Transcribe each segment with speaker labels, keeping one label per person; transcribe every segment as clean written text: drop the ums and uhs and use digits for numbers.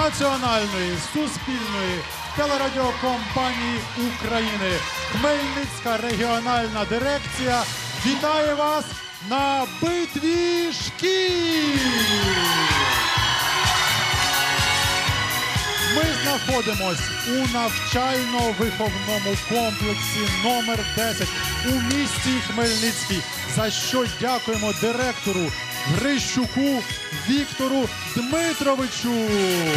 Speaker 1: Національної суспільної телерадіокомпанії України Хмельницька регіональна дирекція вітає вас на битві шкіл! Ми знаходимось у навчально-виховному комплексі номер 10 у місті Хмельницький, за що дякуємо директору Грищуку Віктору Дмитровичу.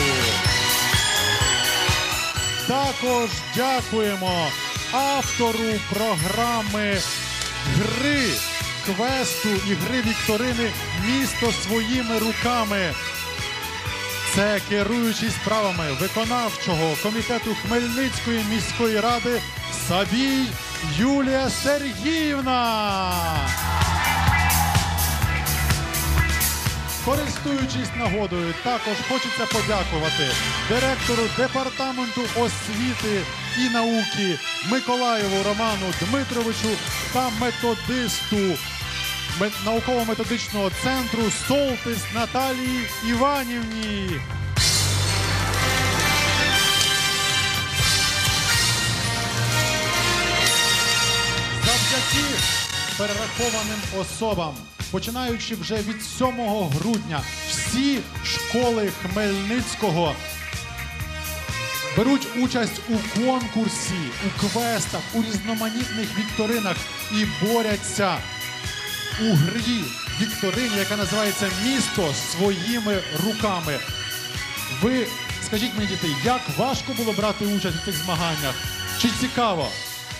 Speaker 1: Також дякуємо автору програми гри, квесту і гри вікторини «Місто своїми руками». Це керуючий справами виконавчого комітету Хмельницької міської ради Сабій Юлія Сергіївна. Користуючись нагодою, також хочеться подякувати директору департаменту освіти і науки Миколаєву Роману Дмитровичу та методисту науково-методичного центру Солтис Наталії Іванівні. Завдяки перерахованим особам, починаючи вже від 7 грудня, всі школи Хмельницького беруть участь у конкурсі, у квестах, у різноманітних вікторинах і борються у грі вікторині, яка називається «Місто своїми руками». Ви скажіть мені, діти, як важко було брати участь у цих змаганнях? Чи цікаво?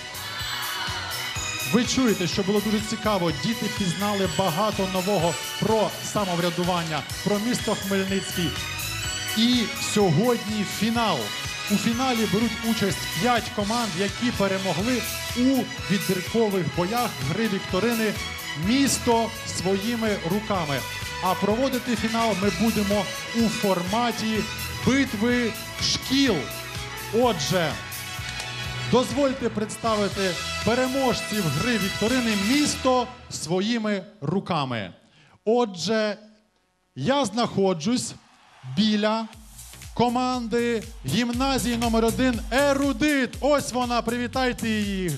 Speaker 1: Ви чуєте, що було дуже цікаво. Діти пізнали багато нового про самоврядування, про місто Хмельницький. І сьогодні фінал. У фіналі беруть участь 5 команд, які перемогли у відбіркових боях гри вікторини «Місто своїми руками». А проводити фінал ми будемо у форматі битви шкіл. Отже, дозвольте представити переможців гри вікторини «Місто своїми руками». Отже, я знаходжусь біля команди гімназії номер 1 «Ерудит». Ось вона, привітайте її.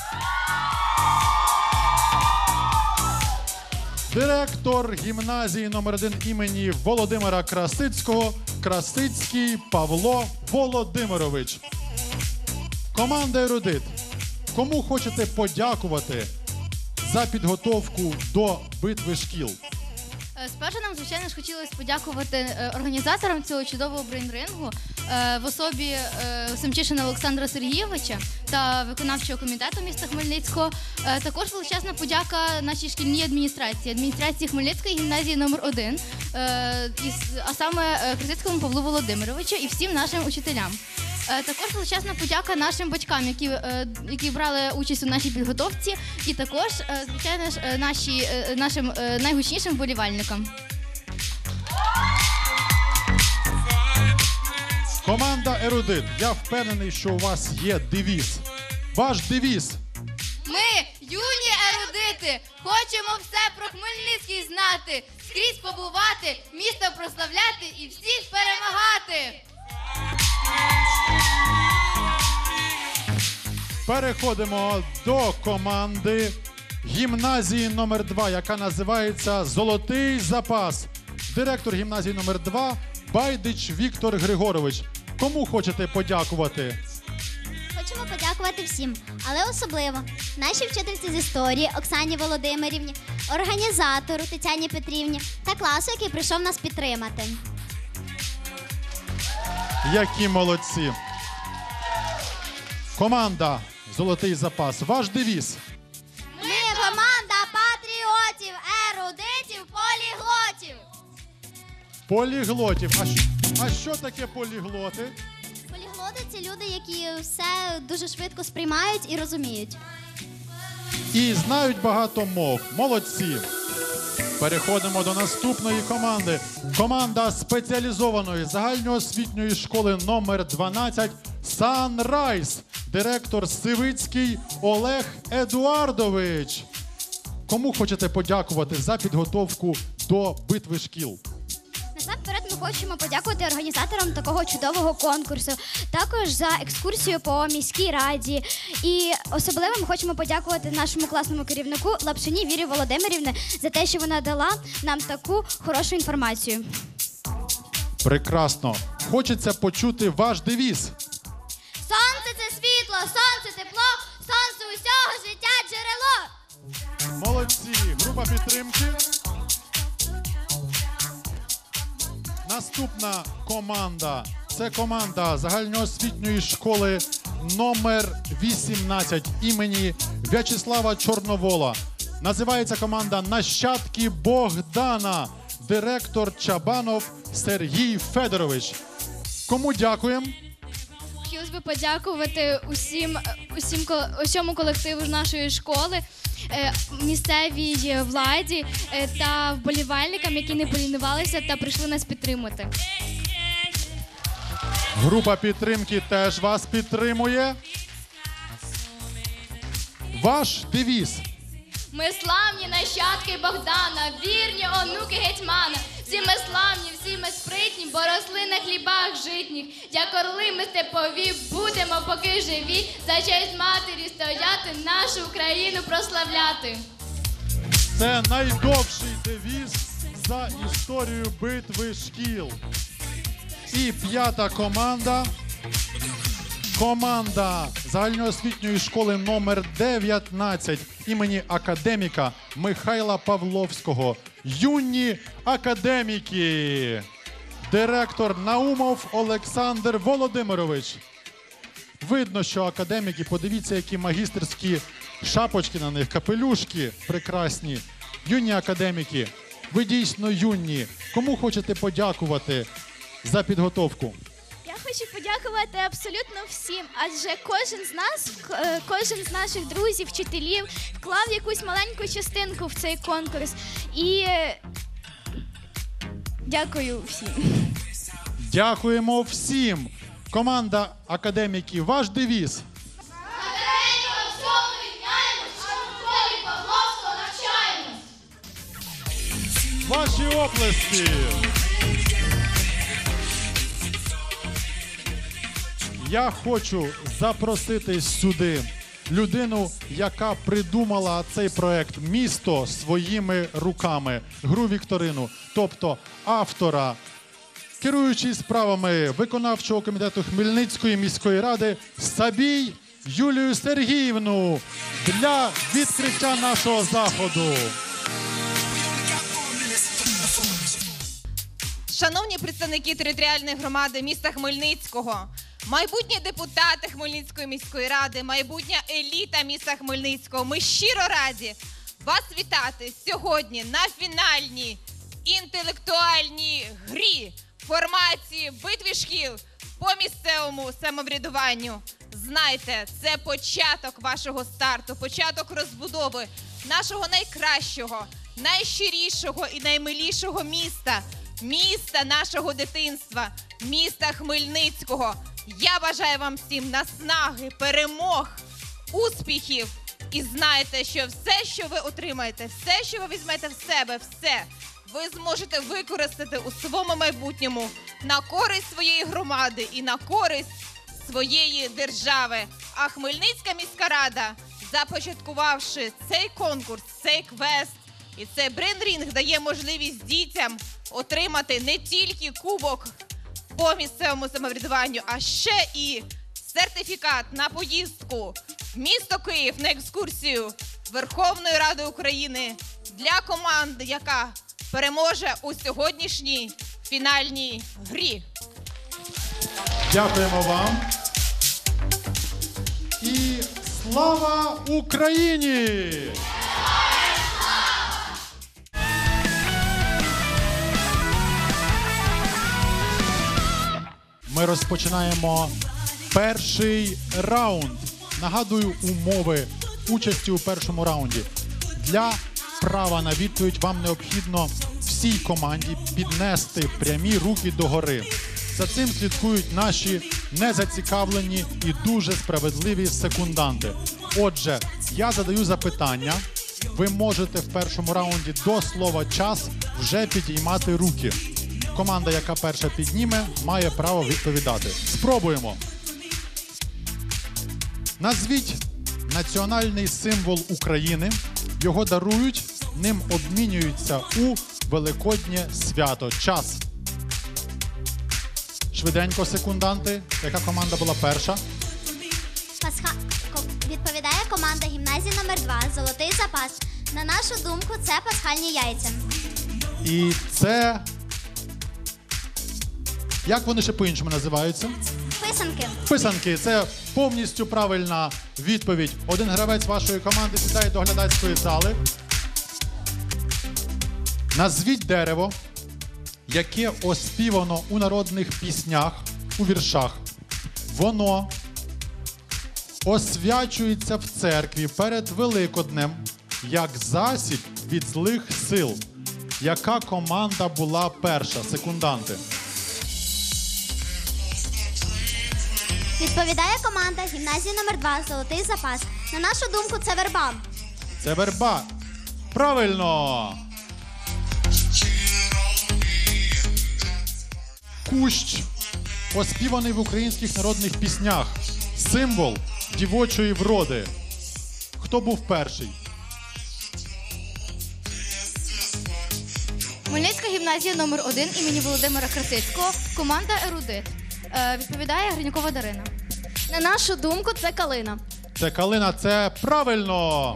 Speaker 1: Директор гімназії номер 1 імені Володимира Красицького Красицький Павло Володимирович. Команда «Ерудит». Кому хочете подякувати за підготовку до битви шкіл?
Speaker 2: Спершу нам, звичайно ж, хотілося подякувати організаторам цього чудового брейн-рингу в особі Семчишина Олександра Сергійовича та виконавчого комітету міста Хмельницького. Також величезна подяка нашій шкільній адміністрації Хмельницької гімназії номер 1, а саме Красицькому Павлу Володимировичу і всім нашим учителям. Також величезна подяка нашим батькам, які брали участь у нашій підготовці, і також, звичайно ж, нашим найгучнішим вболівальникам.
Speaker 1: Команда «Ерудит», я впевнений, що у вас є девіз. Ваш девіз.
Speaker 2: Ми, юні ерудити, хочемо все про Хмельницький знати, скрізь побувати, місто прославляти і всіх перемагати.
Speaker 1: Переходимо до команди гімназії номер 2, яка називається «Золотий запас». Директор гімназії номер 2 Байдич Віктор Григорович. Кому хочете подякувати?
Speaker 3: Хочемо подякувати всім, але особливо нашій вчительці з історії Оксані Володимирівні, організатору Тетяні Петрівні та класу, який прийшов нас підтримати.
Speaker 1: Які молодці! Команда «Золотий запас». Ваш девіз?
Speaker 3: Ми команда патріотів, ерудитів, поліглотів.
Speaker 1: Поліглотів. А що таке поліглоти?
Speaker 3: Поліглоти – це люди, які все дуже швидко сприймають і розуміють.
Speaker 1: І знають багато мов. Молодці! Переходимо до наступної команди. Команда спеціалізованої загальноосвітньої школи номер 12 «Санрайз». Директор Сивицький Олег Едуардович. Кому хочете подякувати за підготовку до битви шкіл?
Speaker 3: Насамперед ми хочемо подякувати організаторам такого чудового конкурсу, також за екскурсію по міській раді. І особливо ми хочемо подякувати нашому класному керівнику Лапшині Вірі Володимирівні за те, що вона дала нам таку хорошу інформацію.
Speaker 1: Прекрасно. Хочеться почути ваш девіз.
Speaker 3: Сонце – це світло, сонце – тепло, сонце – усього життя джерело.
Speaker 1: Молодці! Група підтримки. Наступна команда. Це команда загальноосвітньої школи номер 18 імені В'ячеслава Чорновола. Називається команда «Нащадки Богдана». Директор Чабанов Сергій Федорович. Кому дякуємо?
Speaker 2: Хотілося б подякувати усьому колективу нашої школи, місцевій владі та вболівальникам, які не полінувалися та прийшли нас підтримати.
Speaker 1: Група підтримки теж вас підтримує. Ваш девіз.
Speaker 2: Ми славні нащадки Богдана, вірні онуки гетьмана. Всі ми славні, всі ми спритні, бо росли на хлібах житніх. Як орли ми степові, будемо поки живі, за честь матері стояти, нашу Україну прославляти.
Speaker 1: Це найдовший девіз за історію битви шкіл. І п'ята команда. Команда загальноосвітньої школи номер 19 імені академіка Михайла Павловського. Юні академіки. Директор Наумов Олександр Володимирович. Видно, що академіки, подивіться, які магістерські шапочки на них, капелюшки прекрасні. Юні академіки, ви дійсно юні. Кому хочете подякувати за підготовку?
Speaker 4: Я хочу подякувати абсолютно всім, адже кожен з наших друзів, вчителів вклав якусь маленьку частинку в цей конкурс. І дякую всім.
Speaker 1: Дякуємо всім. Команда академіків, ваш девіз.
Speaker 2: Академіка всьому рівняємось, а в школі Павловського навчаємось.
Speaker 1: Ваші оплески. Я хочу запросити сюди людину, яка придумала цей проект «Місто своїми руками», гру вікторину, тобто автора, керуючий справами виконавчого комітету Хмельницької міської ради Сабій Юлію Сергіївну для відкриття нашого заходу.
Speaker 5: Шановні представники територіальної громади міста Хмельницького, майбутні депутати Хмельницької міської ради, майбутня еліта міста Хмельницького, ми щиро раді вас вітати сьогодні на фінальній інтелектуальній грі формації битви шкіл по місцевому самоврядуванню. Знайте, це початок вашого старту, початок розбудови нашого найкращого, найщирішого і наймилішого міста, міста нашого дитинства, міста Хмельницького. Я бажаю вам всім наснаги, перемог, успіхів. І знайте, що все, що ви отримаєте, все, що ви візьмете в себе, все, ви зможете використати у своєму майбутньому на користь своєї громади і на користь своєї держави. А Хмельницька міська рада, започаткувавши цей конкурс, цей квест і цей брейнрінг, дає можливість дітям отримати не тільки кубок по місцевому самоврядуванню, а ще і сертифікат на поїздку в місто Київ на екскурсію Верховної Ради України для команди, яка переможе у сьогоднішній фінальній грі.
Speaker 1: Дякуємо вам. І слава Україні! Ми розпочинаємо перший раунд. Нагадую умови участі у першому раунді. Для права на відповідь вам необхідно всій команді піднести прямі руки догори. За цим слідкують наші незацікавлені і дуже справедливі секунданти. Отже, я задаю запитання. Ви можете в першому раунді до слова «час» вже підіймати руки. команда, яка перша підніме, має право відповідати. Спробуємо. Назвіть національний символ України. Його дарують, ним обмінюються у Великоднє свято. Час. Швиденько, секунданти. Яка команда була перша?
Speaker 3: Відповідає команда гімназії номер 2 «Золотий запас». На нашу думку, це пасхальні яйця.
Speaker 1: І це... Як вони ще по-іншому називаються?
Speaker 3: Писанки.
Speaker 1: Писанки. Це повністю правильна відповідь. Один гравець вашої команди сідає до глядацької зали. Назвіть дерево, яке оспівано у народних піснях, у віршах. Воно освячується в церкві перед Великоднем як засіб від злих сил. Яка команда була перша? Секунданти.
Speaker 3: Відповідає команда гімназії номер 2 «Золотий запас». На нашу думку, це верба.
Speaker 1: Це верба. Правильно! Кущ, оспіваний в українських народних піснях. Символ дівочої вроди. Хто був перший?
Speaker 2: Хмельницька гімназія номер 1 імені Володимира Красицького. Команда «Ерудит». Відповідає Гринькова Дарина.
Speaker 4: На нашу думку, це калина.
Speaker 1: Це калина, це правильно!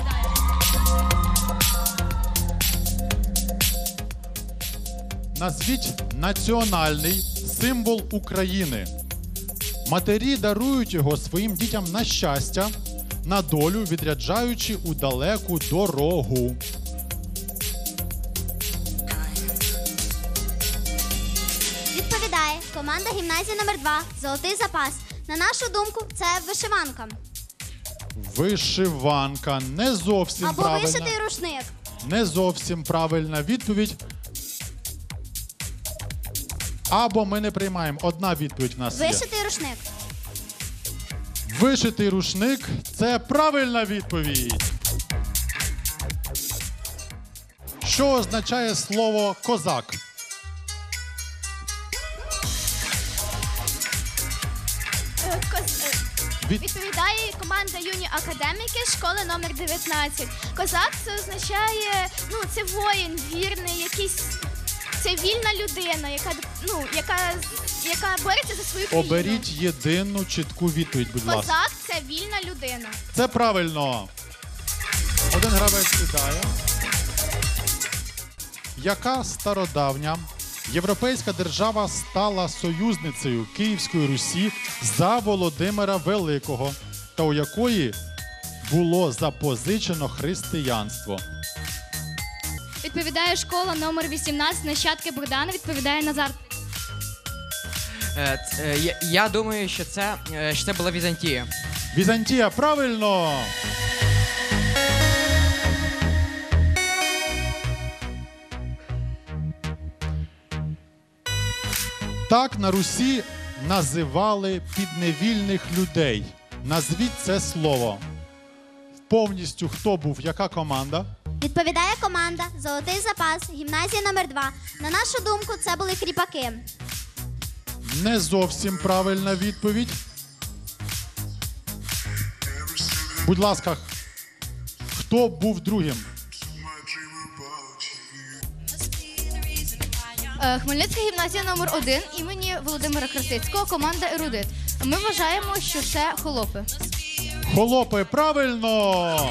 Speaker 1: Назвіть національний символ України. Матері дарують його своїм дітям на щастя, на долю, відряджаючи у далеку дорогу.
Speaker 3: Відповідає команда гімназії номер 2 «Золотий запас». На нашу думку, це вишиванка.
Speaker 1: Вишиванка. Не зовсім
Speaker 3: Або
Speaker 1: правильна.
Speaker 3: вишитий рушник.
Speaker 1: Не зовсім правильна відповідь. Або ми не приймаємо. Одна відповідь в нас є.
Speaker 3: Вишитий рушник.
Speaker 1: Вишитий рушник – це правильна відповідь. Що означає слово «козак»?
Speaker 4: Відповідає команда юні академіки школи номер 19. Козак це означає, це воїн, вірний, якийсь. Це вільна людина, яка бореться за свою країну.
Speaker 1: Оберіть єдину чітку відповідь, будь ласка.
Speaker 4: Козак це вільна людина.
Speaker 1: Це правильно. Один гравець сідає. Яка стародавня європейська держава стала союзницею Київської Русі за Володимира Великого, та у якої було запозичено християнство?
Speaker 2: Відповідає школа номер 18 нащадки Богдана. Відповідає Назар.
Speaker 6: Я думаю, що це була Візантія.
Speaker 1: Візантія, правильно! Так на Русі називали підневільних людей. Назвіть це слово. Повністю хто був, яка команда?
Speaker 3: Відповідає команда «Золотий запас», гімназія номер 2. На нашу думку, це були кріпаки.
Speaker 1: Не зовсім правильна відповідь. Будь ласка, хто був другим?
Speaker 2: Хмельницька гімназія номер 1 імені Володимира Красицького. Команда «Ерудит». Ми вважаємо, що це холопи.
Speaker 1: Холопи, правильно!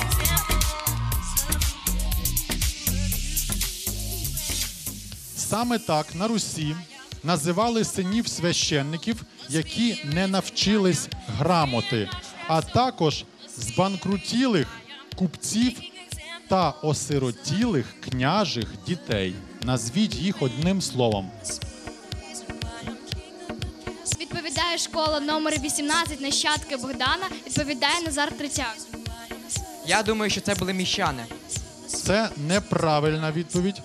Speaker 1: Саме так на Русі називали синів священників, які не навчились грамоти, а також збанкрутілих купців та осиротілих княжих дітей. Назвіть їх одним словом.
Speaker 2: Відповідає школа номер 18 нащадки Богдана. Відповідає Назар Трицяк.
Speaker 6: Я думаю, що це були міщани.
Speaker 1: Це неправильна відповідь.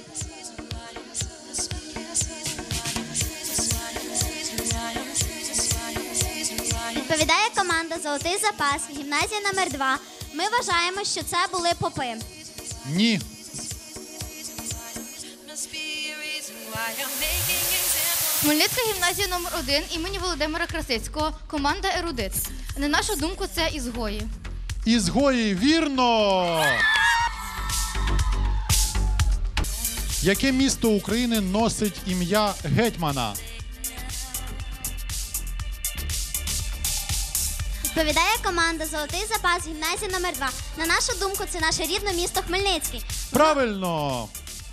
Speaker 3: Відповідає команда «Золотий запас», гімназія номер 2. Ми вважаємо, що це були попи.
Speaker 1: Ні.
Speaker 2: Хмельницька гімназія номер 1 імені Володимира Красицького, команда «Ерудит». На нашу думку, це ізгої.
Speaker 1: Ізгої, вірно! Яке місто України носить ім'я гетьмана?
Speaker 3: Відповідає команда «Золотий запас» гімназії номер 2. На нашу думку, це наше рідне місто Хмельницький.
Speaker 1: Правильно!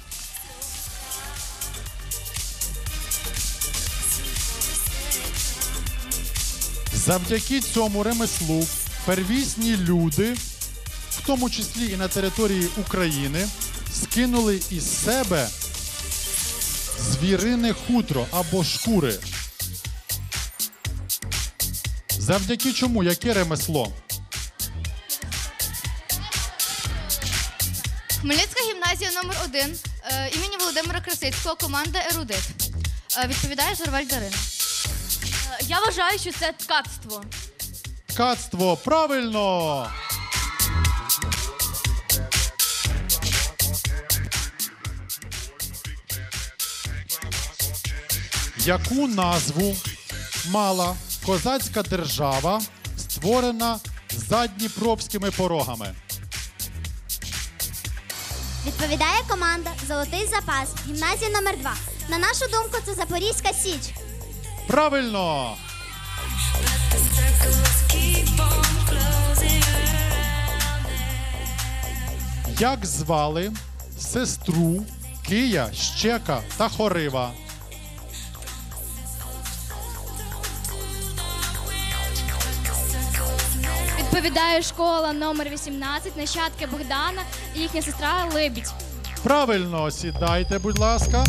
Speaker 1: Завдяки цьому ремеслу первісні люди, в тому числі і на території України, скинули із себе звірине хутро або шкури. Завдяки чому? Яке ремесло?
Speaker 2: Хмельницька гімназія номер 1 імені Володимира Красицького, команда «Ерудит». Відповідає Журваль Дарина.
Speaker 7: Я вважаю, що це ткацтво.
Speaker 1: Ткацтво. Правильно! Яку назву мала козацька держава, створена задніпровськими порогами?
Speaker 3: Відповідає команда «Золотий запас» гімназії номер 2. На нашу думку, це Запорізька Січ.
Speaker 1: Правильно! Як звали сестру Кия, Щека та Хорива?
Speaker 4: Відповідає школа номер 18, нащадки Богдана і їхня сестра Либідь.
Speaker 1: Правильно, сідайте, будь ласка.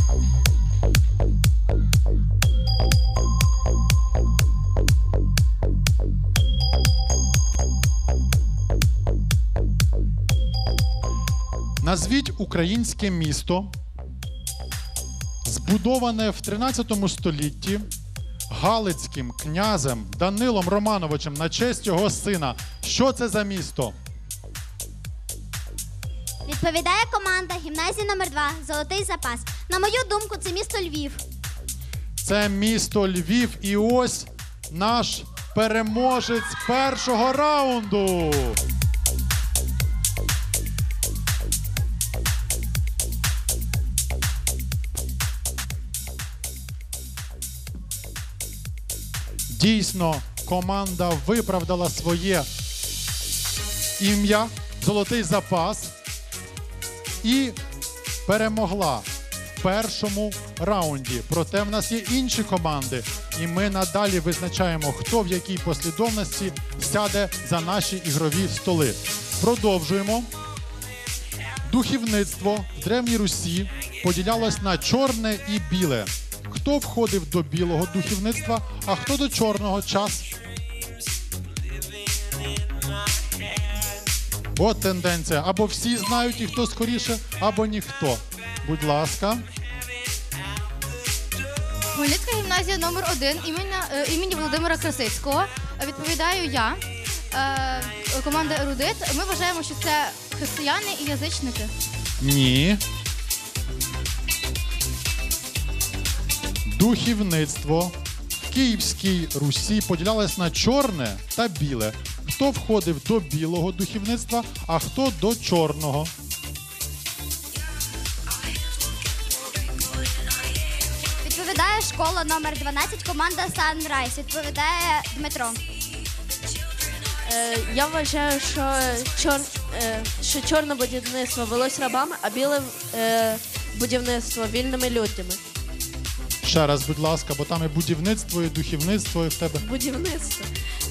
Speaker 1: Назвіть українське місто, збудоване в 13 столітті галицьким князем Данилом Романовичем на честь його сина. Що це за місто?
Speaker 3: Відповідає команда гімназії номер 2 «Золотий запас». На мою думку, це місто Львів.
Speaker 1: Це місто Львів. І ось наш переможець першого раунду. Дійсно, команда виправдала своє ім'я «Золотий запас» і перемогла в першому раунді. Проте в нас є інші команди, і ми надалі визначаємо, хто в якій послідовності сяде за наші ігрові столи. Продовжуємо. Духівництво в Древній Русі поділялось на чорне і біле. Хто входив до білого духівництва, а хто до чорного? Час. От тенденція. Або всі знають, і хто скоріше, або ніхто. Будь ласка.
Speaker 2: Хмельницька гімназія номер 1 імені Володимира Красицького. Відповідаю я. Команда «Ерудит». Ми вважаємо, що це християни і язичники.
Speaker 1: Ні. Духівництво в Київській Русі поділялось на чорне та біле. Хто входив до білого духівництва, а хто до чорного?
Speaker 3: Відповідає школа номер 12, команда «Санрайз». Відповідає Дмитро.
Speaker 7: Я вважаю, що чорне будівництво велось рабами, а біле будівництво вільними людьми.
Speaker 1: Ще раз, будь ласка, бо там і будівництво, і духівництво, і в тебе.
Speaker 7: Будівництво.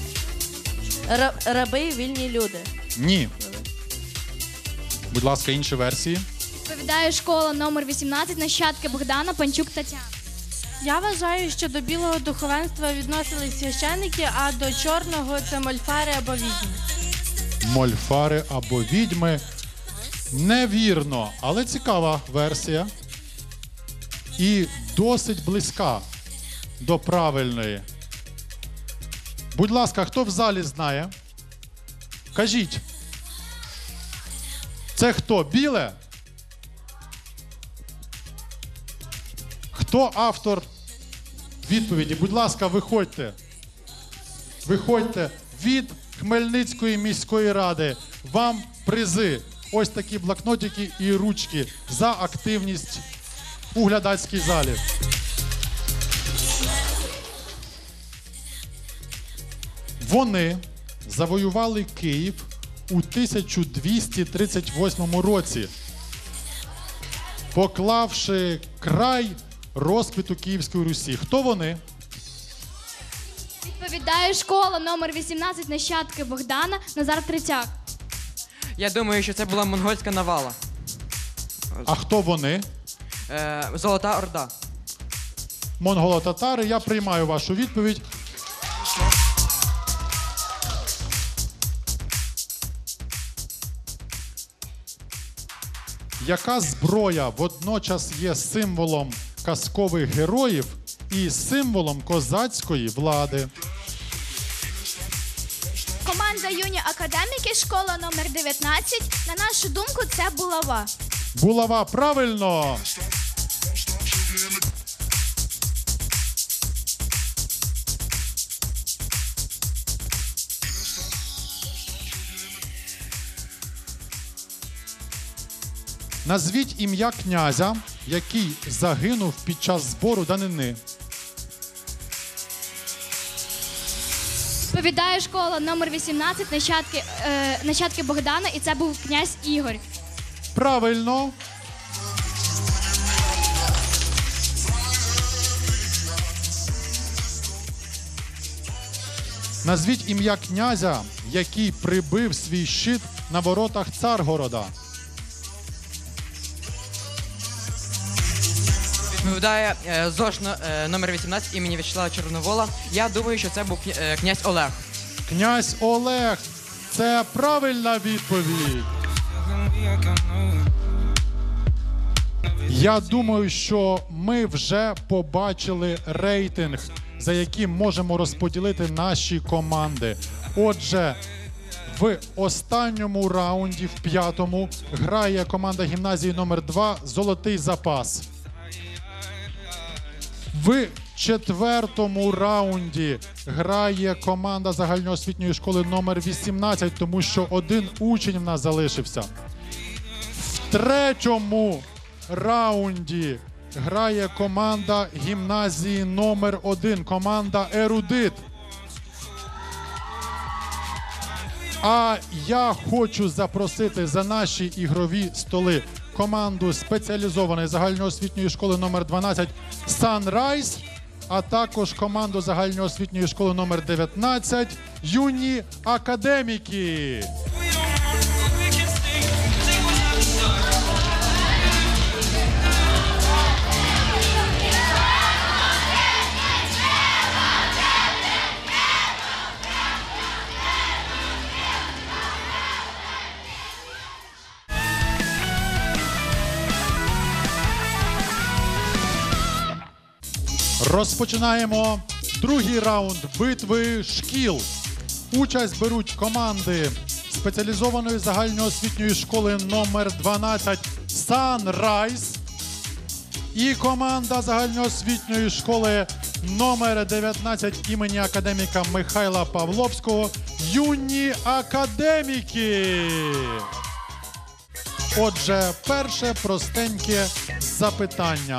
Speaker 7: Раби і вільні люди.
Speaker 1: Ні. Будь ласка, інші версії.
Speaker 4: Відповідає школа номер 18, нащадки Богдана, Панчук, Тетяна.
Speaker 8: Я вважаю, що до білого духовенства відносились священники, а до чорного – це мольфари або відьми.
Speaker 1: Мольфари або відьми. Невірно, але цікава версія. І досить близька до правильної. Будь ласка, хто в залі знає? Кажіть. Це хто? Біле? Хто? Хто автор відповіді? Будь ласка, виходьте. Виходьте від Хмельницької міської ради. Вам призи. Ось такі блокнотики і ручки за активність у глядацькій залі. Вони завоювали Київ у 1238 році, поклавши край розквіту Київської Русі. Хто вони?
Speaker 3: Відповідає школа номер 18 нащадки Богдана Назар Третяк.
Speaker 6: Я думаю, що це була монгольська навала.
Speaker 1: А хто вони?
Speaker 6: Золота Орда.
Speaker 1: Монголо-татари. Я приймаю вашу відповідь. Яка зброя водночас є символом казкових героїв і символом козацької влади?
Speaker 4: Команда юні академіки, школа номер 19. На нашу думку, це булава.
Speaker 1: Булава, правильно! Назвіть ім'я князя, який загинув під час збору данини.
Speaker 3: Відповідає школа номер 18 нащадки Богдана, і це був князь Ігор.
Speaker 1: Правильно. Назвіть ім'я князя, який прибив свій щит на воротах Царгорода.
Speaker 6: Відповідає ЗОЖ номер 18 імені В'ячеслава Чорновола. Я думаю, що це був князь Олег.
Speaker 1: Князь Олег. Це правильна відповідь. Я думаю, що ми вже побачили рейтинг, за яким можемо розподілити наші команди. Отже, в останньому раунді, в 5-му, грає команда гімназії номер 2 «Золотий запас». В 4-му раунді грає команда загальноосвітньої школи номер 18, тому що один учень в нас залишився. В 3-му раунді грає команда гімназії номер 1, команда «Ерудит». А я хочу запросити за наші ігрові столи команду спеціалізованої загальноосвітньої школи номер 12 «Санрайз», а також команду загальноосвітньої школи номер 19 «Юні академіки». Розпочинаємо другий раунд битви шкіл. Участь беруть команди спеціалізованої загальноосвітньої школи номер 12 «Санрайз» і команда загальноосвітньої школи номер 19 імені академіка Михайла Павловського «Юні академіки». Отже, перше простеньке запитання.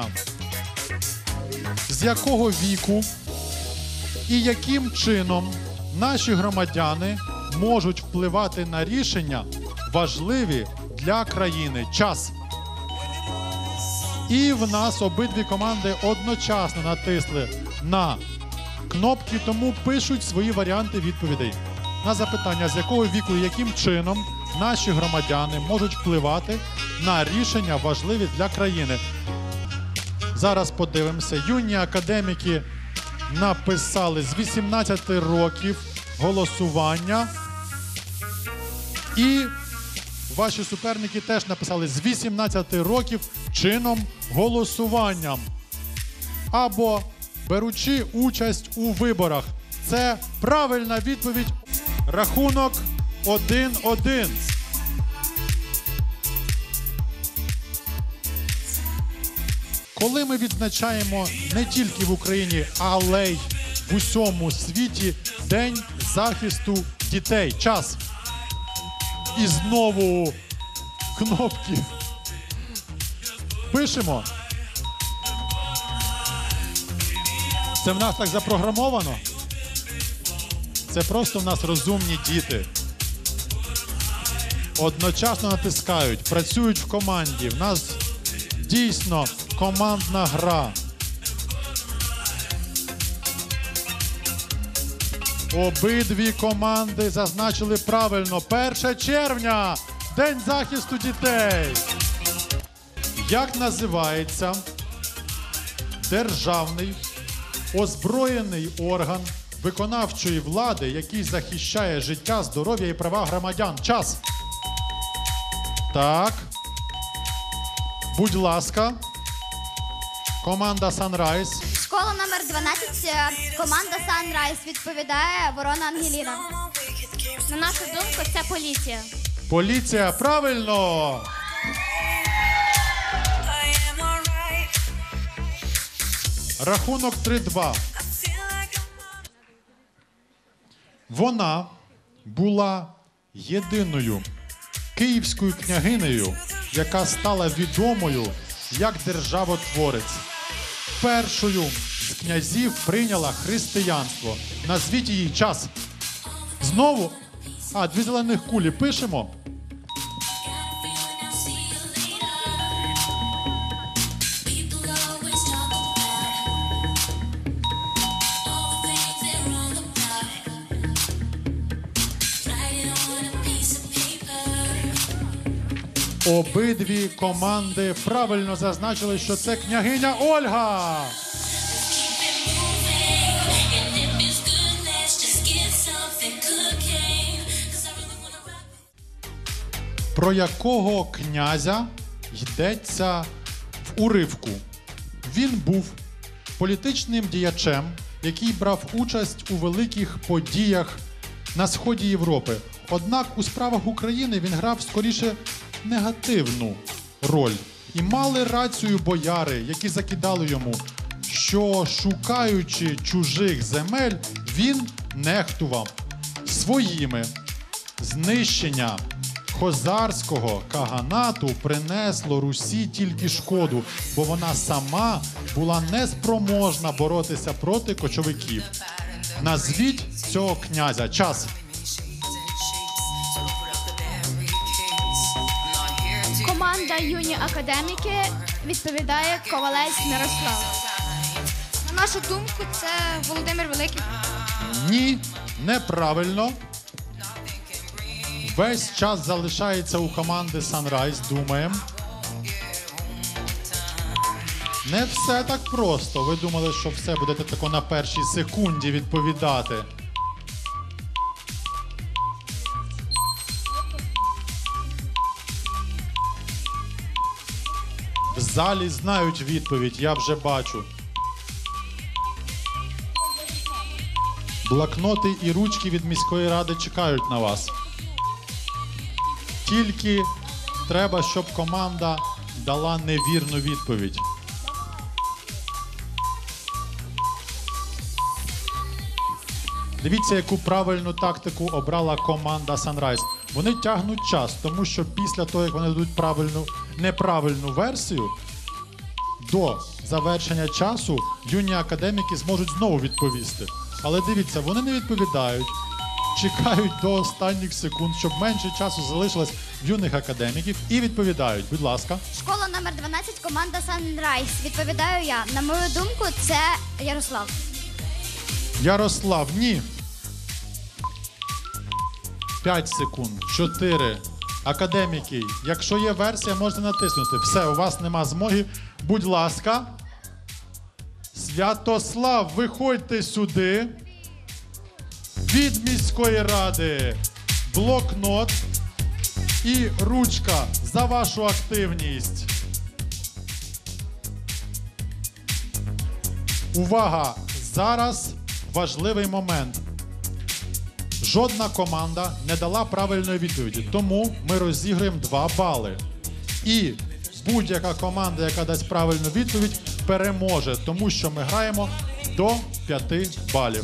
Speaker 1: З якого віку і яким чином наші громадяни можуть впливати на рішення, важливі для країни? Час. І в нас обидві команди одночасно натисли на кнопки, тому пишуть свої варіанти відповідей. На запитання, з якого віку і яким чином наші громадяни можуть впливати на рішення, важливі для країни. Зараз подивимося. Юні академіки написали з 18 років голосування. І ваші суперники теж написали з 18 років чином голосуванням. Або беручи участь у виборах. Це правильна відповідь. Рахунок 1-1. Коли ми відзначаємо не тільки в Україні, але й в усьому світі День захисту дітей. Час. І знову кнопки. Пишемо. Це в нас так запрограмовано? Це просто в нас розумні діти. Одночасно натискають, працюють в команді. В нас дійсно командна гра. Обидві команди зазначили правильно. 1 червня – День захисту дітей. Як називається державний озброєний орган виконавчої влади, який захищає життя, здоров'я і права громадян? Час. Так. Будь ласка. Команда Sunrise.
Speaker 3: Школа номер 12, команда Sunrise відповідає Ворона Ангеліна.
Speaker 4: На нашу думку, це поліція.
Speaker 1: Поліція, правильно! Рахунок 3-2. Вона була єдиною київською княгинею, яка стала відомою як державотворець. Першою з князів прийняла християнство. Назвіть її. Час. Знову. 2 зелених кулі. Пишемо. Обидві команди правильно зазначили, що це княгиня Ольга. Про якого князя йдеться в уривку? Він був політичним діячем, який брав участь у великих подіях на сході Європи. Однак у справах України він грав скоріше негативну роль. І мали рацію бояри, які закидали йому, що, шукаючи чужих земель, він нехтував своїми. Знищення хозарського каганату принесло Русі тільки шкоду, бо вона сама була неспроможна боротися проти кочовиків. Назвіть цього князя. Час.
Speaker 4: Команда юні академіки відповідає Ковалець Мирослав.
Speaker 2: На нашу думку, це Володимир Великий.
Speaker 1: Ні, неправильно. Весь час залишається у команди Sunrise, думаємо. Не все так просто. Ви думали, що все будете тако на першій секунді відповідати. В залі знають відповідь, я вже бачу. Блокноти і ручки від міської ради чекають на вас. Тільки треба, щоб команда дала невірну відповідь. Дивіться, яку правильну тактику обрала команда Sunrise. Вони тягнуть час, тому що після того, як вони дадуть неправильну версію, до завершення часу юні академіки зможуть знову відповісти. Але дивіться, вони не відповідають, чекають до останніх секунд, щоб менше часу залишилось в юних академіків, і відповідають. Будь ласка.
Speaker 3: Школа номер 12, команда Sunrise. Відповідаю я. На мою думку, це Ярослав.
Speaker 1: Ярослав, ні. 5 секунд. 4. Академіки, якщо є версія, можете натиснути. Все, у вас нема змоги. Будь ласка. Святослав, виходьте сюди. Від міської ради блокнот і ручка за вашу активність. Увага! Зараз важливий момент. Жодна команда не дала правильної відповіді, тому ми розіграємо 2 бали. І будь-яка команда, яка дасть правильну відповідь, переможе, тому що ми граємо до 5 балів.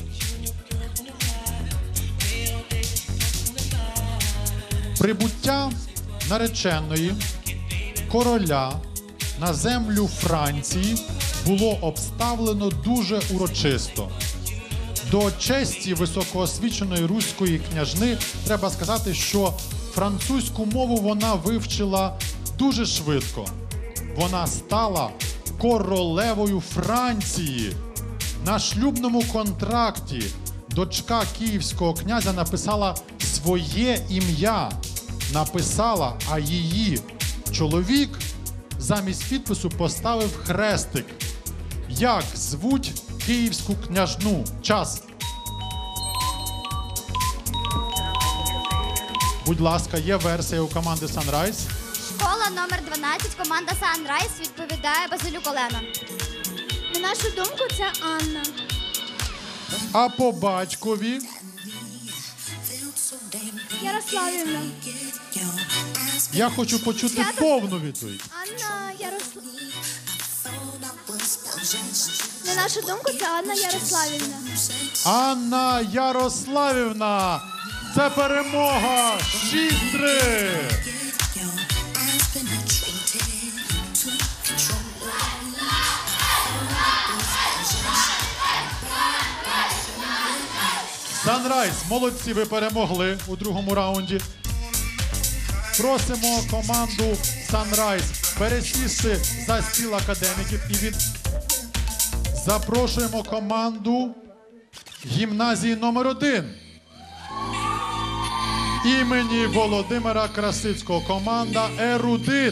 Speaker 1: Прибуття нареченої короля на землю Франції було обставлено дуже урочисто. До честі високоосвіченої руської княжни треба сказати, що французьку мову вона вивчила дуже швидко. Вона стала королевою Франції. На шлюбному контракті дочка київського князя написала своє ім'я. Написала, а її чоловік замість підпису поставив хрестик. Як звуть київську княжну? Час. Будь ласка, є версія у команди Sunrise.
Speaker 3: Школа номер 12, команда Sunrise відповідає Базилюк Олена.
Speaker 4: На нашу думку, це Анна.
Speaker 1: А по батькові?
Speaker 4: Ярославівна.
Speaker 1: Я хочу почути повну відповідь.
Speaker 4: Анна Ярославівна. На нашу думку, це Анна Ярославівна.
Speaker 1: Анна Ярославівна. Це перемога. 6-3. Sunrise, молодці, ви перемогли у другому раунді. Просимо команду Sunrise пересісти за стіл академіків і запрошуємо команду гімназії номер 1 імені Володимира Красицького. Команда «Ерудит».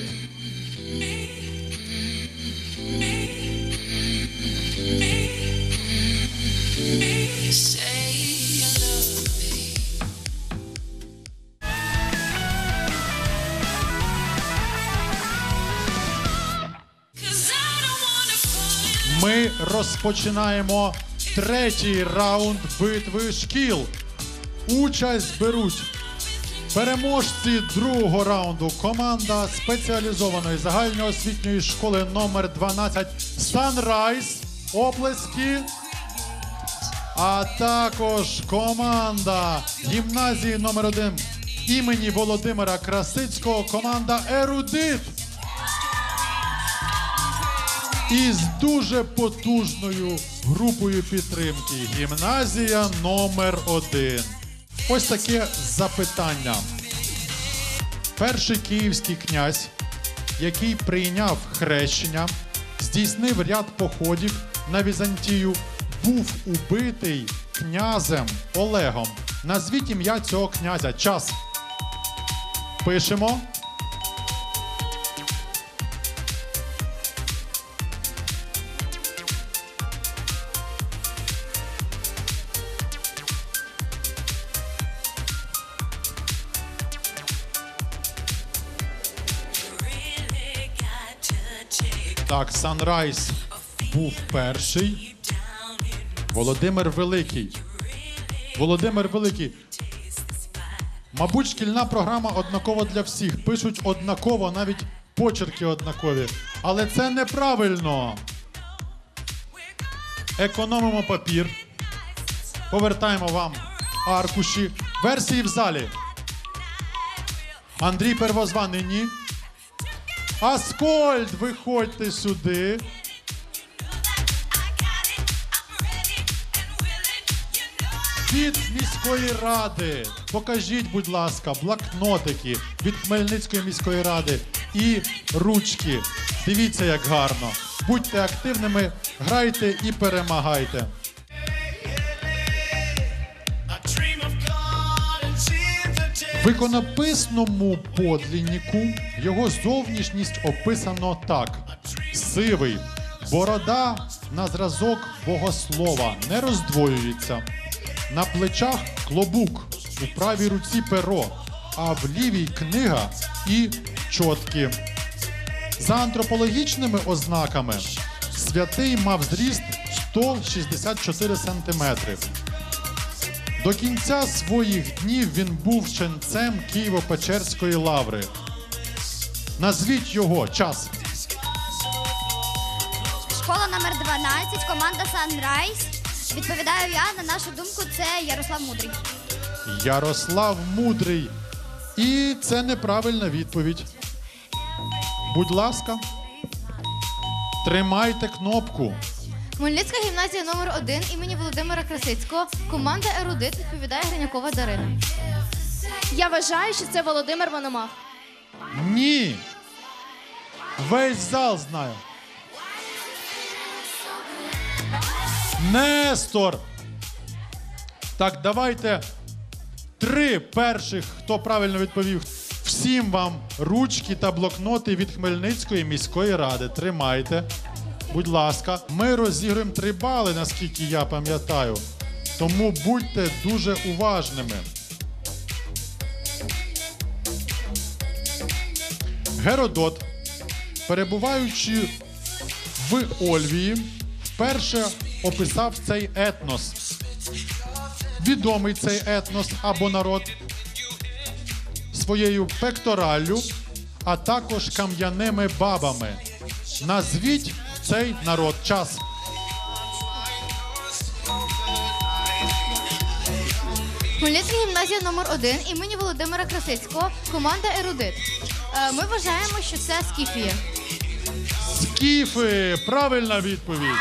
Speaker 1: Ми розпочинаємо третій раунд битви шкіл. Участь беруть переможці другого раунду. Команда спеціалізованої загальноосвітньої школи номер 12 Sunrise. Оплески. А також команда гімназії номер 1 імені Володимира Красицького. Команда «Ерудит». Із дуже потужною групою підтримки. Гімназія номер 1. Ось таке запитання. Перший київський князь, який прийняв хрещення, здійснив ряд походів на Візантію, був убитий князем Олегом. Назвіть ім'я цього князя. Час. Пишемо. Так, Sunrise був перший. Володимир Великий. Володимир Великий. Мабуть, шкільна програма однакова для всіх. Пишуть однаково, навіть почерки однакові. Але це неправильно. Економимо папір. Повертаємо вам аркуші. Версії в залі. Андрій Первозваний, ні. Аскольд, виходьте сюди. Від міської ради. Покажіть, будь ласка, блокнотики від Хмельницької міської ради і ручки. Дивіться, як гарно. Будьте активними, грайте і перемагайте. В іконописному подліннику його зовнішність описано так. Сивий, борода на зразок богослова, не роздвоюється. На плечах клобук, у правій руці перо, а в лівій книга і чотки. За антропологічними ознаками святий мав зріст 164 сантиметри. До кінця своїх днів він був ченцем Києво-Печерської лаври. Назвіть його. Час.
Speaker 3: Школа номер 12, команда Sunrise. Відповідаю я, на нашу думку, це Ярослав Мудрий.
Speaker 1: Ярослав Мудрий. І це неправильна відповідь. Будь ласка, тримайте кнопку.
Speaker 2: Хмельницька гімназія номер 1 імені Володимира Красицького. Команда «Ерудит» відповідає Гринякова Дарина.
Speaker 7: Я вважаю, що це Володимир Мономах.
Speaker 1: Ні. Весь зал знає. Нестор. Так, давайте 3 перших, хто правильно відповів. Всім вам ручки та блокноти від Хмельницької міської ради. Тримайте. Будь ласка. Ми розіграємо 3 бали, наскільки я пам'ятаю. Тому будьте дуже уважними. Геродот, перебуваючи в Ольвії, вперше описав цей етнос. Відомий цей етнос або народ своєю пектораллю, а також кам'яними бабами. Назвіть цей народ. Час.
Speaker 2: Хмельницька гімназія номер 1 імені Володимира Красицького. Команда «Ерудит». Ми вважаємо, що це Скіфія.
Speaker 1: Скіфи. Правильна відповідь.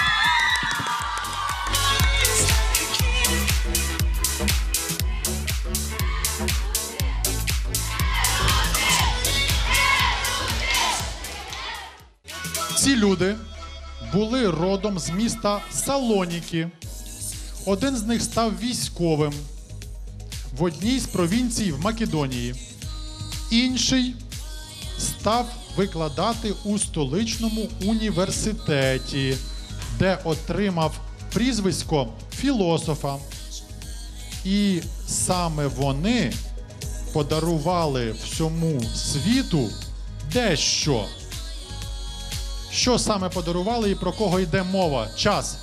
Speaker 1: Ці люди були родом з міста Салоніки. Один з них став військовим в одній з провінцій в Македонії. Інший став викладати у столичному університеті, де отримав прізвисько філософа. І саме вони подарували всьому світу дещо. Що саме подарували і про кого йде мова? Час.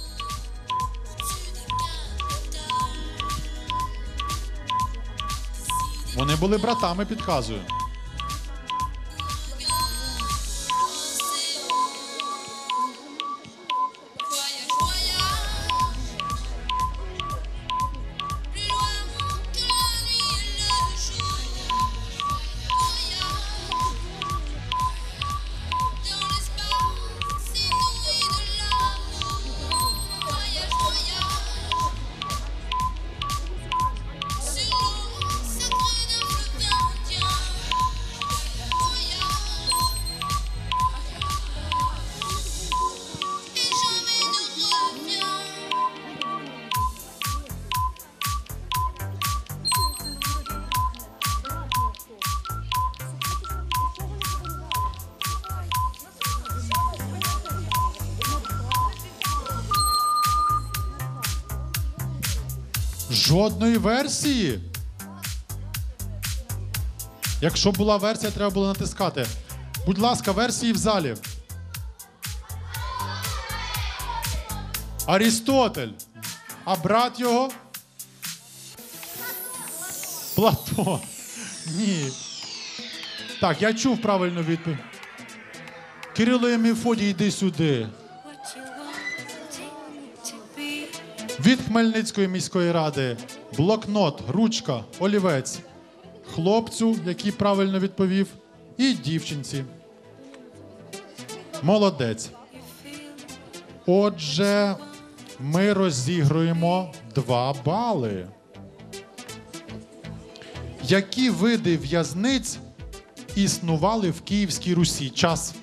Speaker 1: Вони були братами, підказую. Жодної версії. Якщо була версія, треба було натискати. Будь ласка, версії в залі. Арістотель. А брат його? Платон. Ні. Так, я чув правильну відповідь. Кирило і Мефодій, йди сюди. Від Хмельницької міської ради блокнот, ручка, олівець. Хлопцю, який правильно відповів, і дівчинці. Молодець. Отже, ми розігруємо 2 бали. Які види в'язниць існували в Київській Русі? Час.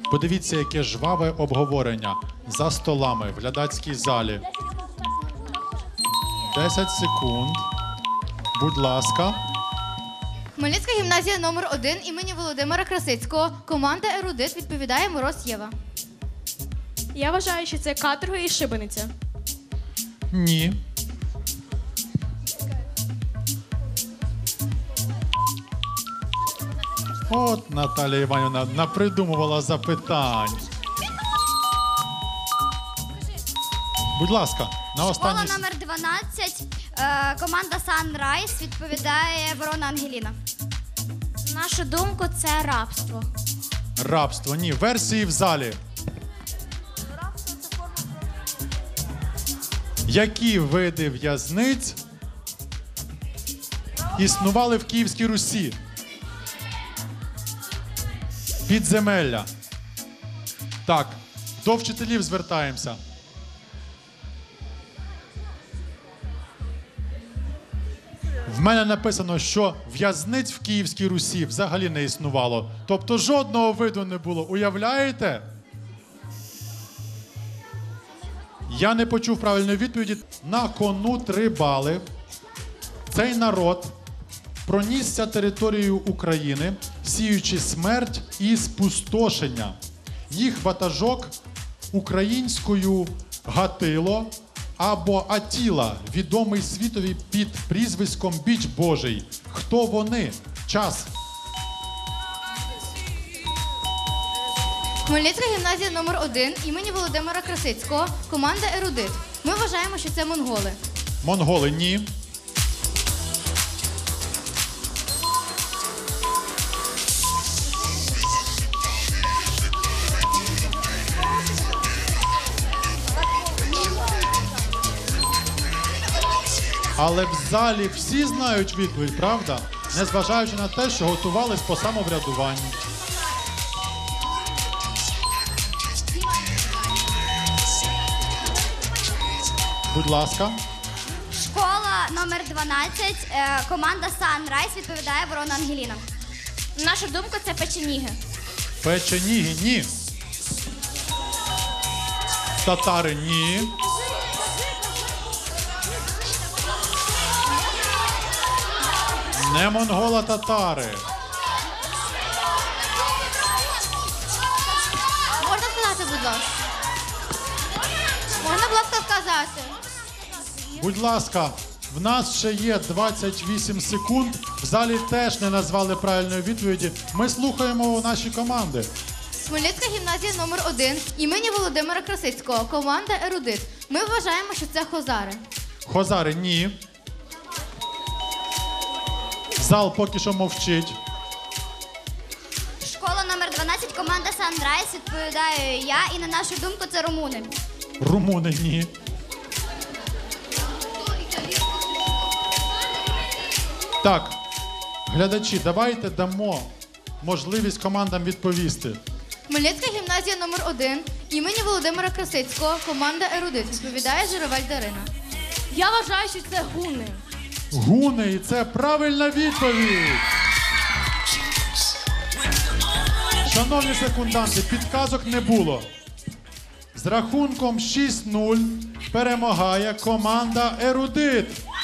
Speaker 1: Подивіться, яке жваве обговорення за столами в глядацькій залі. 10 секунд. Будь ласка.
Speaker 2: Хмельницька гімназія номер 1 імені Володимира Красицького. Команда «Ерудит» відповідає Мороз Єва.
Speaker 8: Я вважаю, що це каторга і шибениця.
Speaker 1: Ні. От Наталія Іванівна напридумувала запитань. Будь ласка, на останній...
Speaker 3: Школа номер 12, команда Sunrise відповідає Ворона Ангеліна.
Speaker 4: На нашу думку, це рабство.
Speaker 1: Рабство. Ні. Версії в залі. Які види в'язниць існували в Київській Русі? Підземелля. Так, до вчителів звертаємося. В мене написано, що в'язниць в Київській Русі взагалі не існувало. Тобто жодного виду не було. Уявляєте? Я не почув правильної відповіді. На кону 3 бали. Цей народ пронісся територією України, сіючи смерть і спустошення. Їх ватажок українською Гатило або Атіла, відомий світові під прізвиськом Біч Божий. Хто вони? Час.
Speaker 2: Хмельницька гімназія номер 1 імені Володимира Красицького. Команда «Ерудит». Ми вважаємо, що це монголи.
Speaker 1: Монголи – ні. Але в залі всі знають відповідь, правда? Незважаючи на те, що готувались по самоврядуванню. Будь ласка.
Speaker 3: Школа номер 12, команда Sunrise відповідає Ворона Ангеліна.
Speaker 4: На нашу думку, це печеніги.
Speaker 1: Печеніги – ні. Татари – ні. Не монголо-татари.
Speaker 2: Можна сказати, будь ласка? Можна, будь ласка, сказати?
Speaker 1: Будь ласка, в нас ще є 28 секунд. В залі теж не назвали правильної відповіді. Ми слухаємо наші команди.
Speaker 2: Хмельницька гімназія номер 1 імені Володимира Красицького. Команда «Ерудит». Ми вважаємо, що це хозари.
Speaker 1: Хозари – ні. Зал поки що мовчить.
Speaker 3: Школа номер 12, команда Sunrise відповідаю я. І на нашу думку, це румуни.
Speaker 1: Румуни – ні. Так, глядачі, давайте дамо можливість командам відповісти.
Speaker 2: Хмельницька гімназія номер 1 імені Володимира Красицького. Команда «Ерудит». Відповідає Журавель Дарина.
Speaker 8: Я вважаю, що це гуни.
Speaker 1: Гуни, і це правильна відповідь. Шановні секунданти, підказок не було. З рахунком 6-0 перемагає команда «Ерудит».